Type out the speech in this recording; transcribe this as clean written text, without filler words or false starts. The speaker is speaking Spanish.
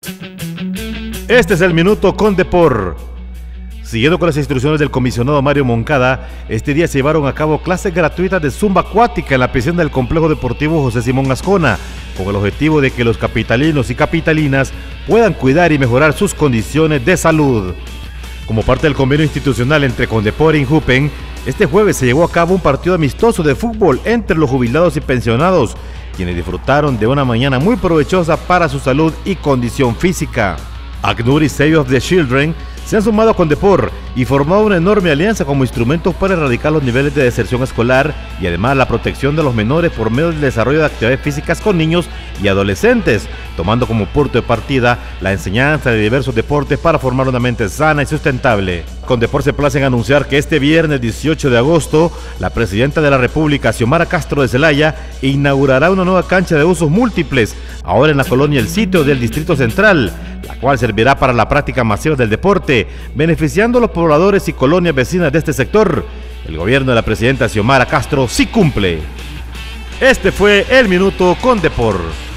Este es el Minuto con Depor. Siguiendo con las instrucciones del comisionado Mario Moncada, este día se llevaron a cabo clases gratuitas de zumba acuática en la piscina del Complejo Deportivo José Simón Ascona, con el objetivo de que los capitalinos y capitalinas puedan cuidar y mejorar sus condiciones de salud. Como parte del convenio institucional entre Condepor e Injupen, este jueves se llevó a cabo un partido amistoso de fútbol entre los jubilados y pensionados, quienes disfrutaron de una mañana muy provechosa para su salud y condición física. ACNUR y Save of the Children se han sumado a Condepor y formado una enorme alianza como instrumentos para erradicar los niveles de deserción escolar y además la protección de los menores por medio del desarrollo de actividades físicas con niños y adolescentes, tomando como punto de partida la enseñanza de diversos deportes para formar una mente sana y sustentable. Condepor se place en anunciar que este viernes 18 de agosto, la presidenta de la República, Xiomara Castro de Zelaya, inaugurará una nueva cancha de usos múltiples, ahora en la colonia El Sitio del Distrito Central, la cual servirá para la práctica masiva del deporte, beneficiando a los pobladores y colonias vecinas de este sector. El gobierno de la presidenta Xiomara Castro sí cumple. Este fue el Minuto con Depor.